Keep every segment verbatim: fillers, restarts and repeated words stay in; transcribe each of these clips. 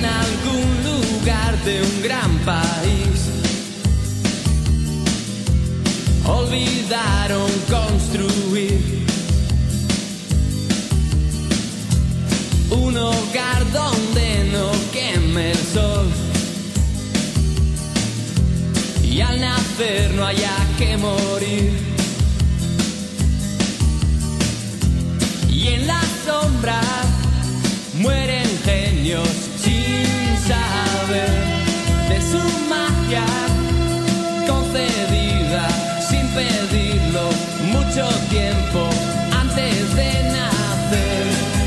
en algún lugar de un gran país olvidaron construir un hogar donde no queme el sol y al nacer no haya que morir. Y en la sombra mueren genios sin saber de su magia concedida sin pedirlo mucho tiempo antes de nacer.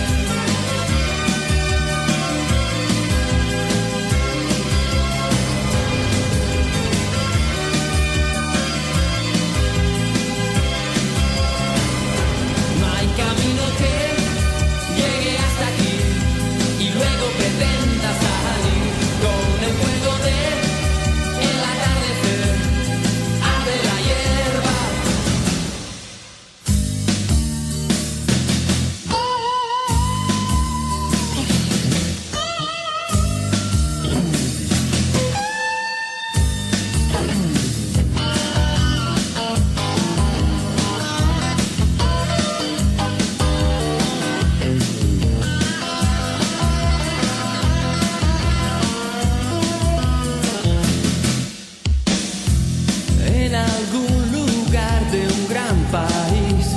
No hay camino que llegue hasta aquí y luego pretenda salir con el fuego de el atardecer. Arde la hierba. En algún lugar de un gran país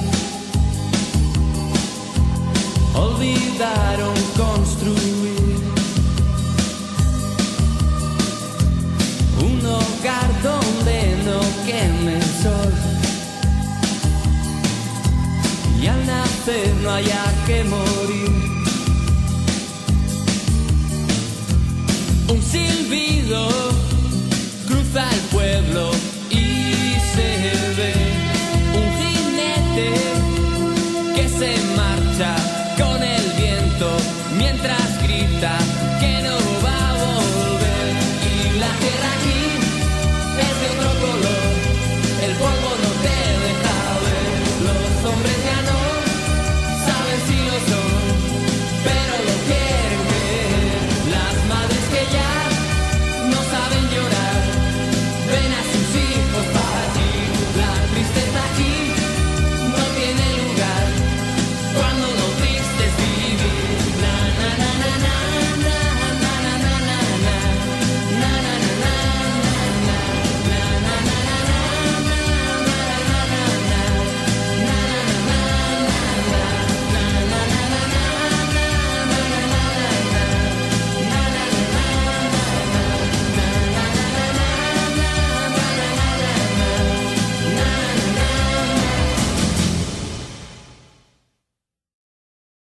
olvidaron construir un hogar donde no queme el sol y al nacer no haya que morir. Un silbido